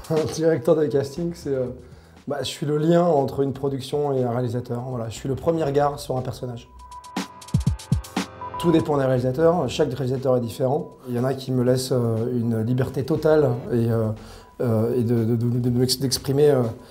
Un directeur de casting, je suis le lien entre une production et un réalisateur. Voilà, je suis le premier regard sur un personnage. Tout dépend des réalisateurs, chaque réalisateur est différent. Il y en a qui me laissent une liberté totale et d'exprimer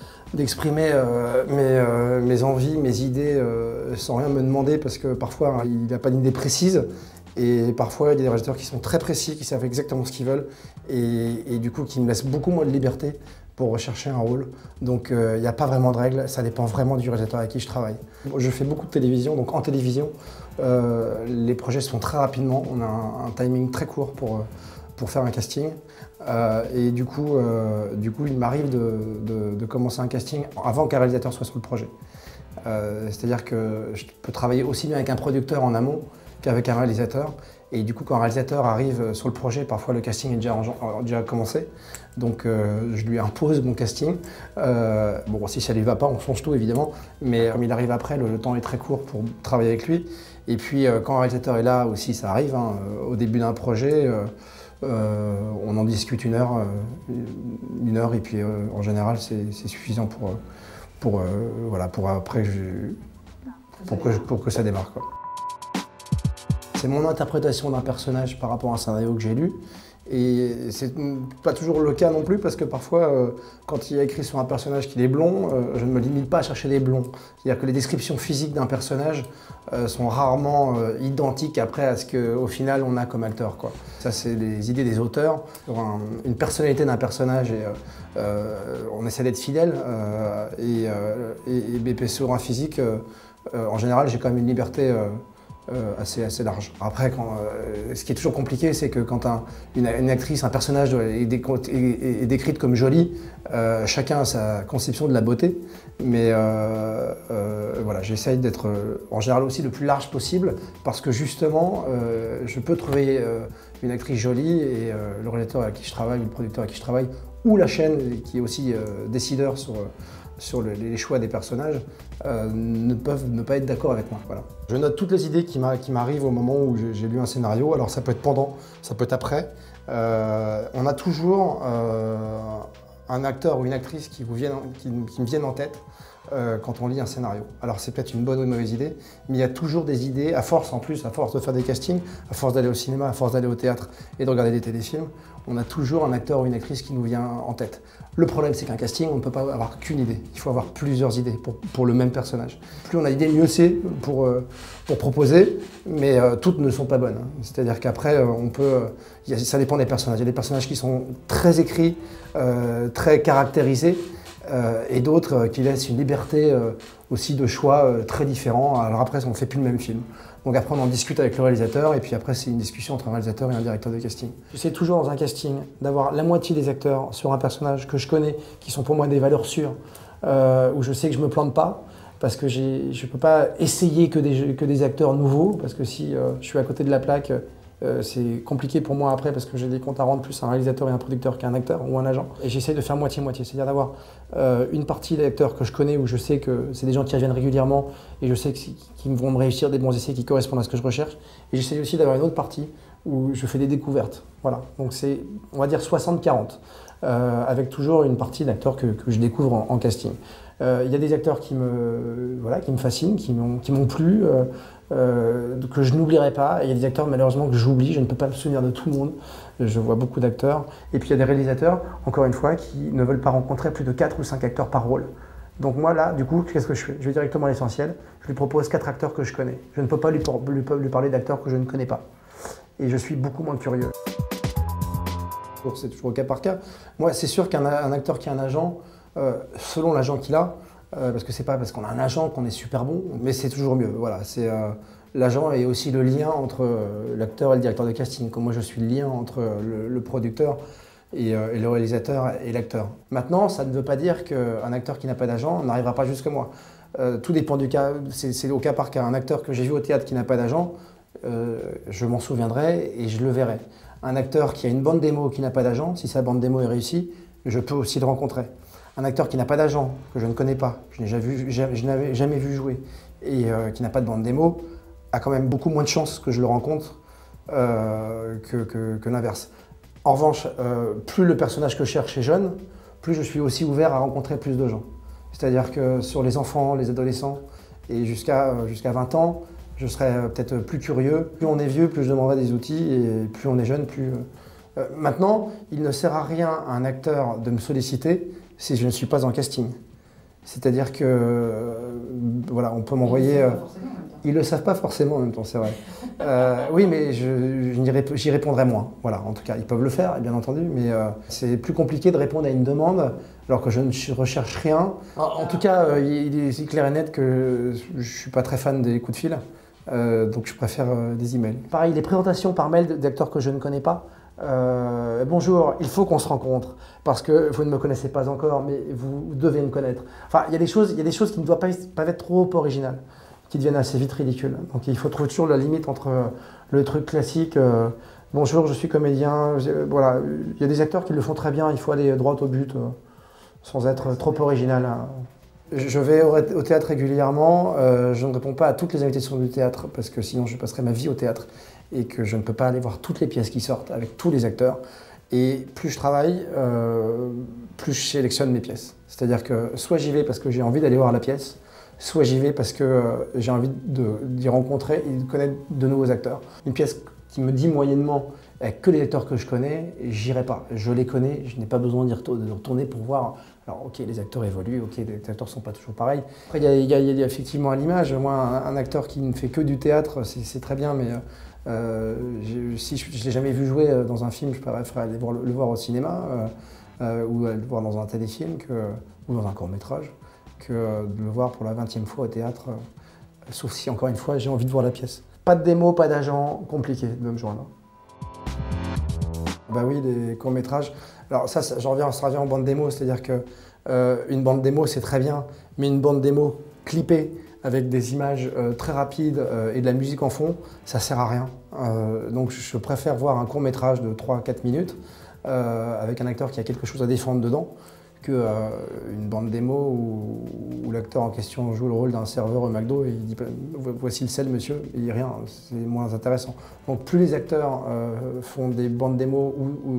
mes envies, mes idées sans rien me demander parce que parfois il n'a pas d'idée précise. Et parfois, il y a des réalisateurs qui sont très précis, qui savent exactement ce qu'ils veulent et du coup qui me laissent beaucoup moins de liberté pour rechercher un rôle. Donc il n'y a pas vraiment de règles, ça dépend vraiment du réalisateur avec qui je travaille. Je fais beaucoup de télévision, donc en télévision, les projets se font très rapidement. On a un timing très court pour faire un casting. Et du coup, il m'arrive de commencer un casting avant qu'un réalisateur soit sur le projet. C'est-à-dire que je peux travailler aussi bien avec un producteur en amont qu'avec un réalisateur. Et du coup, quand un réalisateur arrive sur le projet, parfois le casting est déjà commencé. Donc je lui impose mon casting. Bon, si ça ne lui va pas, on change tout évidemment. Mais comme il arrive après, le temps est très court pour travailler avec lui. Et puis quand un réalisateur est là aussi, ça arrive. Hein, au début d'un projet, on en discute une heure et puis en général, c'est suffisant pour que ça démarre, quoi. C'est mon interprétation d'un personnage par rapport à un scénario que j'ai lu. Et c'est pas toujours le cas non plus parce que parfois, quand il y a écrit sur un personnage qu'il est blond, je ne me limite pas à chercher des blonds. C'est-à-dire que les descriptions physiques d'un personnage sont rarement identiques après à ce qu'au final on a comme acteur, quoi. Ça, c'est les idées des auteurs. Sur une personnalité d'un personnage, on essaie d'être fidèle. BP sur un physique, en général, j'ai quand même une liberté assez large. Après, ce qui est toujours compliqué, c'est que quand une actrice, un personnage est décrite comme jolie, chacun a sa conception de la beauté. Mais voilà, j'essaye d'être en général aussi le plus large possible parce que justement, je peux trouver une actrice jolie et le réalisateur avec qui je travaille, ou le producteur avec qui je travaille, ou la chaîne qui est aussi décideur sur les choix des personnages, ne peuvent ne pas être d'accord avec moi. Voilà. Je note toutes les idées qui m'arrivent au moment où j'ai lu un scénario. Alors ça peut être pendant, ça peut être après. On a toujours un acteur ou une actrice qui me viennent en tête quand on lit un scénario. Alors c'est peut-être une bonne ou une mauvaise idée, mais il y a toujours des idées, à force de faire des castings, à force d'aller au cinéma, à force d'aller au théâtre et de regarder des téléfilms, on a toujours un acteur ou une actrice qui nous vient en tête. Le problème, c'est qu'un casting, on ne peut pas avoir qu'une idée. Il faut avoir plusieurs idées pour le même personnage. Plus on a d'idées, mieux c'est pour proposer, mais toutes ne sont pas bonnes. C'est-à-dire qu'après, ça dépend des personnages. Il y a des personnages qui sont très écrits, très caractérisés, et d'autres qui laissent une liberté aussi de choix très différents. Alors après, on ne fait plus le même film. Donc après, on en discute avec le réalisateur, et puis après, c'est une discussion entre un réalisateur et un directeur de casting. J'essaie toujours dans un casting d'avoir la moitié des acteurs sur un personnage que je connais, qui sont pour moi des valeurs sûres, où je sais que je ne me plante pas, parce que je ne peux pas essayer que des acteurs nouveaux, parce que si je suis à côté de la plaque, c'est compliqué pour moi après parce que j'ai des comptes à rendre plus un réalisateur et un producteur qu'un acteur ou un agent. Et j'essaie de faire moitié-moitié, c'est-à-dire d'avoir une partie des acteurs que je connais où je sais que c'est des gens qui reviennent régulièrement et je sais qu'ils vont me réussir des bons essais qui correspondent à ce que je recherche. Et j'essaie aussi d'avoir une autre partie où je fais des découvertes. Voilà, donc c'est, on va dire 60-40, avec toujours une partie d'acteurs que je découvre en casting. Il y a des acteurs qui me fascinent, qui m'ont plu, que je n'oublierai pas. Et il y a des acteurs malheureusement que j'oublie, je ne peux pas me souvenir de tout le monde. Je vois beaucoup d'acteurs. Et puis il y a des réalisateurs, encore une fois, qui ne veulent pas rencontrer plus de 4 ou 5 acteurs par rôle. Donc moi là, du coup, qu'est-ce que je fais? Je vais directement à l'essentiel. Je lui propose 4 acteurs que je connais. Je ne peux pas lui parler d'acteurs que je ne connais pas. Et je suis beaucoup moins curieux. C'est toujours au cas par cas. Moi, c'est sûr qu'un acteur qui a un agent, selon l'agent qu'il a, parce que c'est pas parce qu'on a un agent qu'on est super bon, mais c'est toujours mieux. Voilà, l'agent est aussi le lien entre l'acteur et le directeur de casting. Comme moi, je suis le lien entre le producteur et le réalisateur et l'acteur. Maintenant, ça ne veut pas dire qu'un acteur qui n'a pas d'agent n'arrivera pas jusque moi. Tout dépend du cas, c'est au cas par cas. Un acteur que j'ai vu au théâtre qui n'a pas d'agent, je m'en souviendrai et je le verrai. Un acteur qui a une bande démo qui n'a pas d'agent, si sa bande démo est réussie, je peux aussi le rencontrer. Un acteur qui n'a pas d'agent, que je ne connais pas, je n'avais jamais vu jouer, et qui n'a pas de bande démo, a quand même beaucoup moins de chances que je le rencontre que l'inverse. En revanche, plus le personnage que je cherche est jeune, plus je suis aussi ouvert à rencontrer plus de gens. C'est-à-dire que sur les enfants, les adolescents, et jusqu'à 20 ans, je serai peut-être plus curieux. Plus on est vieux, plus je demanderai des outils, et plus on est jeune, plus... Maintenant, il ne sert à rien à un acteur de me solliciter si je ne suis pas en casting. C'est-à-dire que, voilà, on peut m'envoyer... Ils ne le savent pas forcément en même temps, c'est vrai. Oui, mais j'y répondrai moins. Voilà, en tout cas, ils peuvent le faire, bien entendu, mais c'est plus compliqué de répondre à une demande alors que je ne recherche rien. En tout cas, il est clair et net que je ne suis pas très fan des coups de fil, donc je préfère des emails. Pareil, les présentations par mail d'acteurs que je ne connais pas. Bonjour, il faut qu'on se rencontre parce que vous ne me connaissez pas encore, mais vous devez me connaître. Enfin, il y a des choses qui ne doivent pas être trop originales, qui deviennent assez vite ridicules. Donc il faut trouver toujours la limite entre le truc classique, bonjour, je suis comédien, voilà. Il y a des acteurs qui le font très bien, il faut aller droit au but, sans être trop original. Je vais au théâtre régulièrement, je ne réponds pas à toutes les invitations du théâtre, parce que sinon je passerai ma vie au théâtre, et que je ne peux pas aller voir toutes les pièces qui sortent avec tous les acteurs. Et plus je travaille, plus je sélectionne mes pièces. C'est-à-dire que soit j'y vais parce que j'ai envie d'aller voir la pièce, soit j'y vais parce que j'ai envie d'y rencontrer et de connaître de nouveaux acteurs. Une pièce qui me dit moyennement avec que les acteurs que je connais, j'irai pas. Je les connais, je n'ai pas besoin de retourner pour voir. Alors ok, les acteurs évoluent, ok, les acteurs ne sont pas toujours pareils. Après, il y a effectivement à l'image. Moi, un acteur qui ne fait que du théâtre, c'est très bien, mais si je ne l'ai jamais vu jouer dans un film, je préfère aller le voir au cinéma ou aller le voir dans un téléfilm ou dans un court-métrage, que de le voir pour la 20e fois au théâtre, sauf si, encore une fois, j'ai envie de voir la pièce. Pas de démo, pas d'agent, compliqué de me joindre. Bah oui, les courts-métrages. Alors ça revient en bande démo, c'est-à-dire que une bande démo, c'est très bien, mais une bande démo clippée avec des images très rapides et de la musique en fond, ça sert à rien. Donc je préfère voir un court-métrage de 3-4 minutes avec un acteur qui a quelque chose à défendre dedans, qu'une bande démo où l'acteur en question joue le rôle d'un serveur au McDo et il dit « voici le sel monsieur », il dit rien, c'est moins intéressant. Donc plus les acteurs font des bandes démo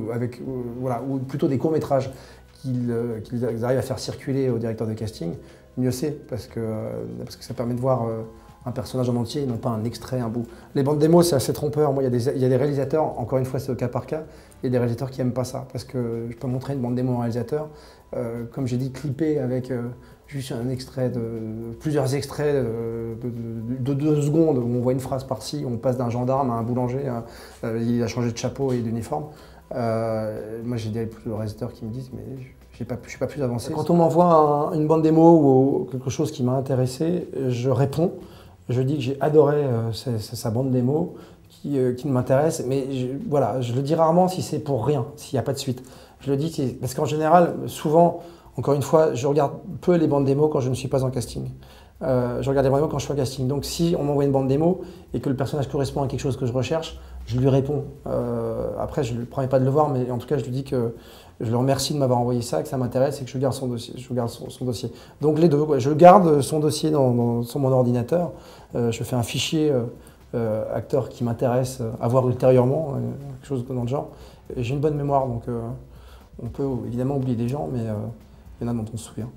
ou plutôt des courts-métrages qu'ils arrivent à faire circuler au directeur de casting, mieux c'est, parce que ça permet de voir un personnage en entier et non pas un extrait, un bout. Les bandes démo, c'est assez trompeur. Moi, il y a des réalisateurs, encore une fois, c'est au cas par cas, il y a des réalisateurs qui n'aiment pas ça, parce que je peux montrer une bande démo à un réalisateur, comme j'ai dit, clippé avec juste un extrait, plusieurs extraits de 2 secondes, où on voit une phrase par-ci, on passe d'un gendarme à un boulanger, il a changé de chapeau et d'uniforme. Moi, j'ai des réalisateurs qui me disent, mais je ne suis pas plus avancé. Quand on m'envoie une bande démo ou quelque chose qui m'a intéressé, je réponds. Je dis que j'ai adoré sa bande démo, qui m'intéresse, mais voilà, je le dis rarement si c'est pour rien, s'il n'y a pas de suite. Je le dis parce qu'en général, souvent, encore une fois, je regarde peu les bandes démo quand je ne suis pas en casting. Je regarde les bandes démo quand je suis en casting. Donc si on m'envoie une bande démo et que le personnage correspond à quelque chose que je recherche, je lui réponds. Après, je ne promets pas de le voir, mais en tout cas, je lui dis que je le remercie de m'avoir envoyé ça, que ça m'intéresse et que je garde son dossier. Son dossier. Donc les deux, ouais, je garde son dossier sur mon ordinateur. Je fais un fichier acteur qui m'intéresse à voir ultérieurement, quelque chose dans le genre. J'ai une bonne mémoire, donc on peut évidemment oublier des gens, mais il y en a dont on se souvient.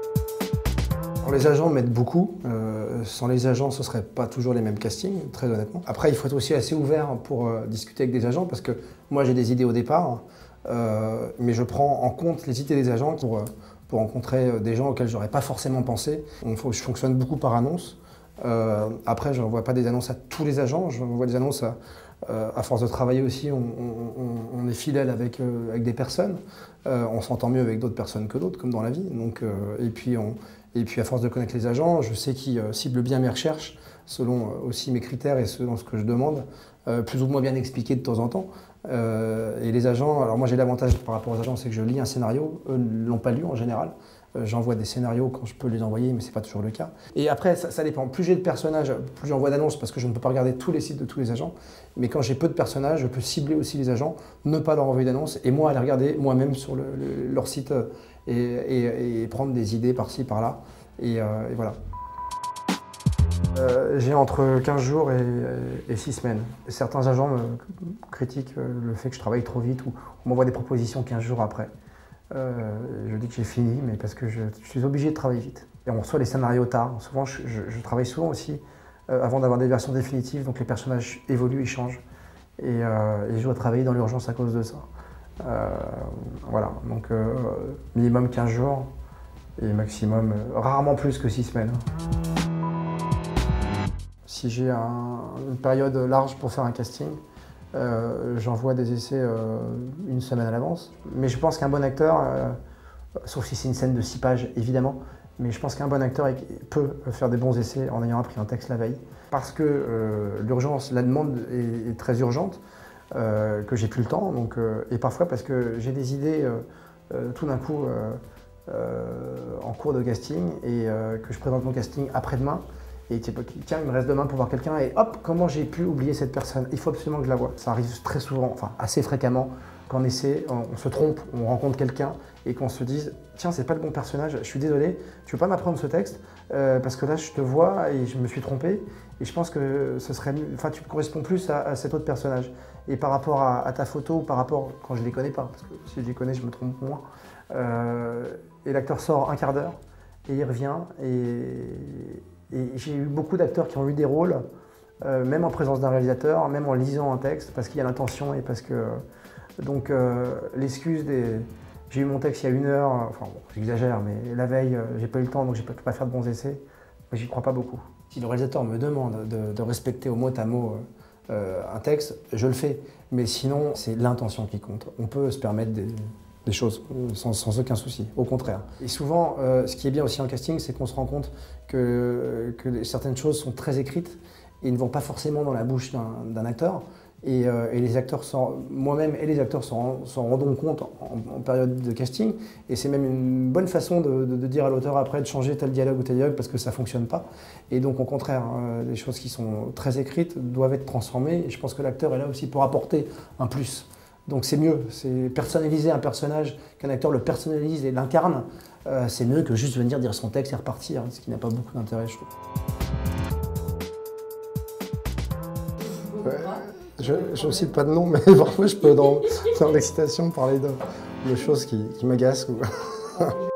Alors, les agents m'aident beaucoup. Sans les agents, ce ne serait pas toujours les mêmes castings, très honnêtement. Après, il faut être aussi assez ouvert pour discuter avec des agents, parce que moi, j'ai des idées au départ, mais je prends en compte les idées des agents pour rencontrer des gens auxquels je n'aurais pas forcément pensé. Je fonctionne beaucoup par annonce. Après, je n'envoie pas des annonces à tous les agents, je envoie des annonces à force de travailler aussi, on est fidèle avec des personnes, on s'entend mieux avec d'autres personnes que d'autres, comme dans la vie. Donc, et puis à force de connaître les agents, je sais qui ciblent bien mes recherches, selon aussi mes critères et selon ce que je demande, plus ou moins bien expliqué de temps en temps. Et les agents, alors moi j'ai l'avantage par rapport aux agents, c'est que je lis un scénario, eux ne l'ont pas lu en général. J'envoie des scénarios quand je peux les envoyer, mais ce n'est pas toujours le cas. Et après, ça dépend. Plus j'ai de personnages, plus j'envoie d'annonces, parce que je ne peux pas regarder tous les sites de tous les agents. Mais quand j'ai peu de personnages, je peux cibler aussi les agents, ne pas leur envoyer d'annonces, et moi aller regarder moi-même sur leur site et prendre des idées par-ci, par-là. Et voilà. J'ai entre 15 jours et 6 semaines. Certains agents me critiquent le fait que je travaille trop vite ou on m'envoie des propositions 15 jours après. Je dis que j'ai fini, mais parce que je suis obligé de travailler vite. Et on reçoit les scénarios tard. Souvent, je travaille souvent aussi avant d'avoir des versions définitives, donc les personnages évoluent, ils changent. Et je dois travailler dans l'urgence à cause de ça. Voilà, donc minimum 15 jours et maximum, rarement plus que 6 semaines. Si j'ai une période large pour faire un casting, j'envoie des essais une semaine à l'avance. Mais je pense qu'un bon acteur, sauf si c'est une scène de 6 pages évidemment, mais je pense qu'un bon acteur peut faire des bons essais en ayant appris un texte la veille. Parce que l'urgence, la demande est très urgente, que j'ai plus le temps, donc, et parfois parce que j'ai des idées tout d'un coup en cours de casting et que je présente mon casting après-demain. Et tiens, il me reste demain pour voir quelqu'un et hop, comment j'ai pu oublier cette personne? Il faut absolument que je la voie. Ça arrive très souvent, enfin assez fréquemment, qu'on essaie, on se trompe, on rencontre quelqu'un et qu'on se dise tiens, c'est pas le bon personnage, je suis désolé, tu veux pas m'apprendre ce texte parce que là je te vois et je me suis trompé et je pense que ce serait mieux, enfin tu corresponds plus à cet autre personnage. Et par rapport à ta photo ou par rapport, quand je les connais pas, parce que si je les connais je me trompe moins, et l'acteur sort un quart d'heure et il revient et j'ai eu beaucoup d'acteurs qui ont eu des rôles, même en présence d'un réalisateur, même en lisant un texte, parce qu'il y a l'intention et parce que... Donc l'excuse des... J'ai eu mon texte il y a 1 heure, enfin bon, j'exagère, mais la veille, j'ai pas eu le temps, donc je peux pas faire de bons essais. Mais j'y crois pas beaucoup. Si le réalisateur me demande de respecter au mot à mot un texte, je le fais. Mais sinon, c'est l'intention qui compte. On peut se permettre des choses sans aucun souci, au contraire. Et souvent, ce qui est bien aussi en casting, c'est qu'on se rend compte que certaines choses sont très écrites et ne vont pas forcément dans la bouche d'un acteur. Et les acteurs, moi-même et les acteurs s'en rendons compte en période de casting. Et c'est même une bonne façon de dire à l'auteur après de changer tel dialogue ou tel dialogue parce que ça ne fonctionne pas. Et donc au contraire, les choses qui sont très écrites doivent être transformées. Et je pense que l'acteur est là aussi pour apporter un plus. Donc c'est mieux, c'est personnaliser un personnage, qu'un acteur le personnalise et l'incarne, c'est mieux que juste venir dire son texte et repartir, ce qui n'a pas beaucoup d'intérêt, je trouve. Je ne cite pas de nom, mais parfois je peux dans l'excitation parler de choses qui m'agacent.